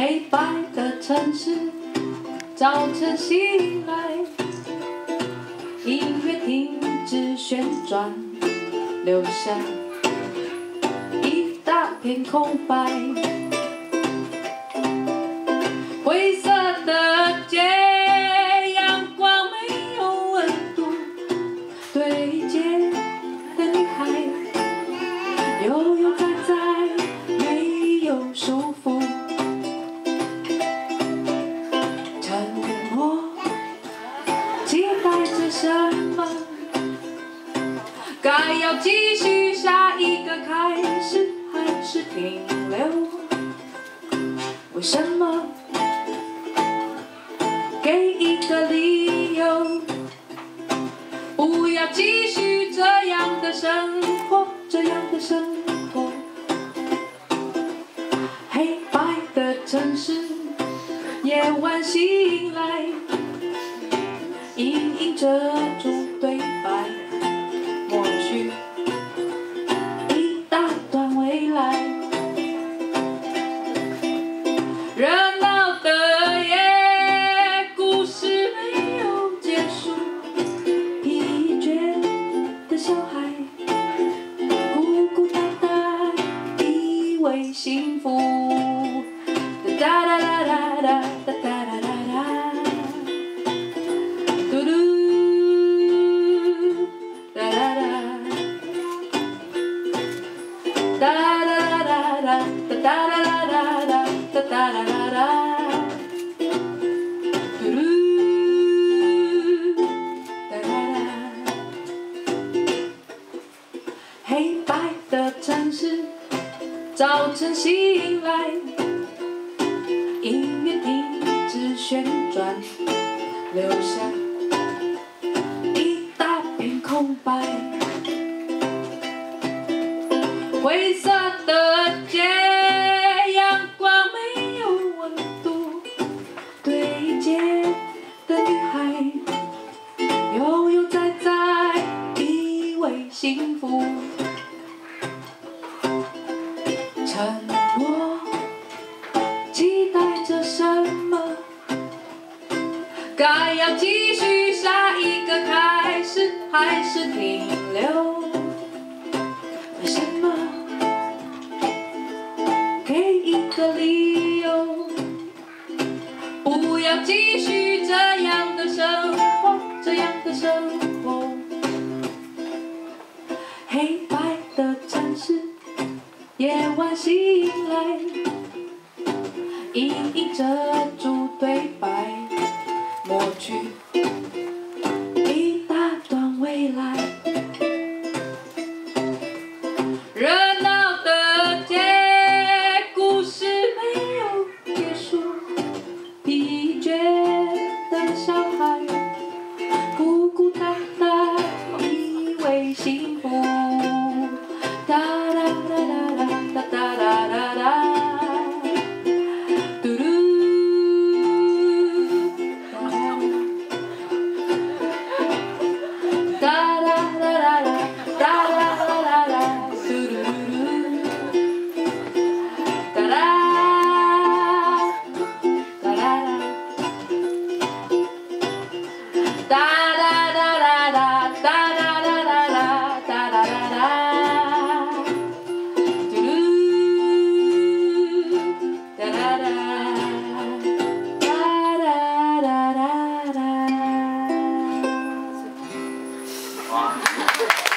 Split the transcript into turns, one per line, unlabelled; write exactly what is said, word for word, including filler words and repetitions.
黑白的城市，早晨醒来，音乐停止旋转，留下一大片空白。灰色的街，阳光没有温度，对街的女孩，悠悠哉哉，没有束缚。 期待着什么？该要继续下一个开始，还是停留？为什么？给一个理由，不要继续这样的生活，这样的生活。黑白的城市，夜晚醒来。 隐隐遮住对白，抹去一大段未来。热闹的夜，故事没有结束。疲倦的小孩，孤孤单单，以为幸福。哒哒哒哒哒哒哒哒哒。 嘟嘟，哒哒哒，哒哒哒哒哒哒哒哒哒哒哒哒哒，嘟嘟，哒哒哒。黑白的城市，早晨醒来，音乐停止旋转，留下。 空白，灰色的街，阳光没有温度，对街的女孩，悠悠哉哉，以为幸福。沉默，期待着什么？该要继续下一个开始。 还是停留？为什么？给一个理由，不要继续这样的生活，这样的生活。黑白的城市，夜晚醒来，隐隐遮住对白，抹去。 未来，热闹的街，故事没有结束。疲倦的小孩，孤孤单单，以为幸福。哒哒哒哒哒哒哒哒哒。 哇！